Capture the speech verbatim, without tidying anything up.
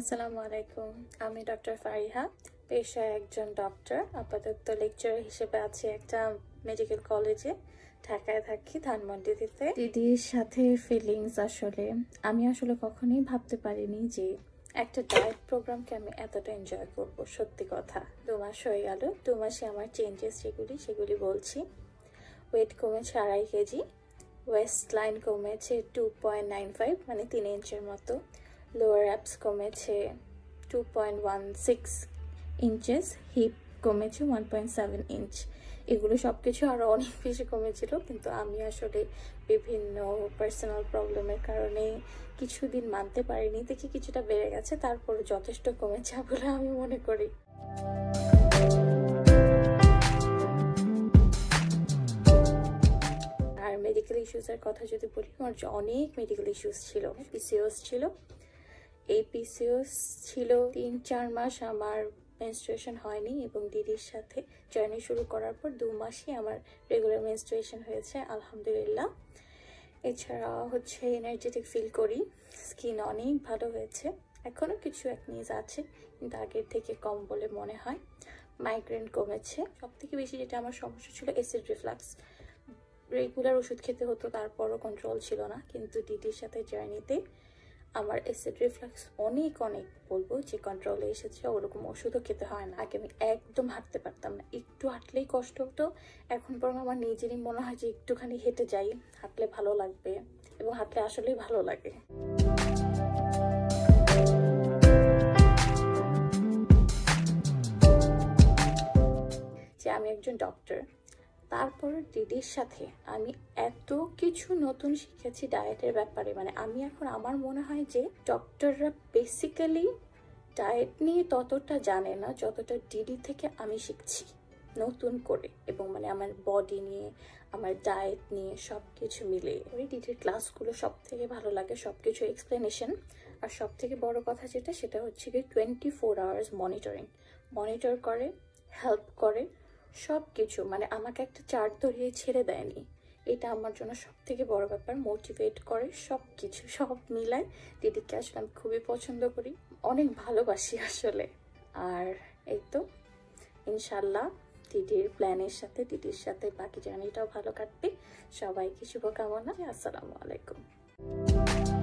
আসসালামু আলাইকুম। আমি ডক্টর ফারিহা, পেশায় একজন ডক্টর। আপাতত লেকচারার হিসেবে আছি একটা মেডিকেল কলেজে, ঢাকায় থাকি, ধানমন্ডিতে। দিদির সাথে ফিলিংস আসলে আমি আসলে কখনোই ভাবতে পারিনি যে একটা ডায়েট প্রোগ্রামকে আমি এতটা এনজয় করব। সত্যি কথা, দু মাস হয়ে গেল। দু মাসে আমার চেঞ্জেস যেগুলি সেগুলি বলছি। ওয়েট কমেছে আড়াই কেজি, ওয়েস্ট লাইন কমেছে টু পয়েন্ট নাইন ফাইভ মানে তিন ইঞ্চের মতো, লোয়ার অ্যাপস কমেছে two point one six inches, hip কমেছে ওয়ান পয়েন্ট সেভেন ইঞ্চ। এগুলো সব কিছু আরও অনেক বেশি কমেছিল, কিন্তু আমি আসলে বিভিন্ন পার্সোনাল প্রবলেমের কারণে কিছুদিন মানতে পারিনি, দেখি কিছুটা বেড়ে গেছে, তারপর যথেষ্ট কমেছে বলে আমি মনে করি। আর মেডিকেল ইস্যুসের কথা যদি বলি, আমার অনেক মেডিকেল ইস্যুস ছিল। পিসিওস ছিল, এই পিসিওস ছিল তিন চার মাস আমার মেনস্ট্রুয়েশন হয়নি, এবং দিদির সাথে জার্নি শুরু করার পর দু মাসই আমার রেগুলার মেনস্ট্রুয়েশন হয়েছে, আলহামদুলিল্লাহ। এছাড়া হচ্ছে এনার্জেটিক ফিল করি, স্কিন অনেক ভালো হয়েছে। এখনও কিছু একনিজ আছে, কিন্তু আগের থেকে কম বলে মনে হয়। মাইগ্রেন কমেছে। সব থেকে বেশি যেটা আমার সমস্যা ছিল অ্যাসিড রিফ্লাক্স, রেগুলার ওষুধ খেতে হতো, তারপরও কন্ট্রোল ছিল না। কিন্তু দিদির সাথে জার্নিতে আমার অ্যাসিড রিফ্লাক্স অনেক অনেক বলবো যে কন্ট্রোলে এসেছে। ওরকম ওষুধও খেতে হয় না। আগে আমি একদম হাঁটতে পারতাম না, একটু হাঁটলেই কষ্ট হতো। এখন বরং আমার নিজেরই মনে হয় যে একটুখানি হেঁটে যাই, হাঁটলে ভালো লাগবে, এবং হাঁটলে আসলেই ভালো লাগে। যে আমি একজন ডক্টর, তারপর দিদির সাথে আমি এত কিছু নতুন শিখেছি ডায়েটের ব্যাপারে। মানে আমি এখন আমার মনে হয় যে ডক্টররা বেসিক্যালি ডায়েট নিয়ে ততটা জানে না যতটা দিদি থেকে আমি শিখছি নতুন করে, এবং মানে আমার বডি নিয়ে, আমার ডায়েট নিয়ে সব কিছু মিলে ওই দিদির ক্লাসগুলো সব থেকে ভালো লাগে, সব কিছু এক্সপ্লেনেশন। আর সব থেকে বড় কথা যেটা, সেটা হচ্ছে কি twenty four hours monitoring monitor করে, হেল্প করে সব কিছু। মানে আমাকে একটা চার্ট ধরিয়ে ছেড়ে দেয়নি, এটা আমার জন্য সব থেকে বড় ব্যাপার। মোটিভেট করে, সব কিছু সব মিলায় দিদিকে আসলে আমি খুবই পছন্দ করি, অনেক ভালোবাসি আসলে। আর এই তো ইনশাল্লাহ দিদির প্ল্যানের সাথে, দিদির সাথে বাকি জার্নিটাও ভালো কাটবে। সবাইকে শুভকামনা। আসসালামু আলাইকুম।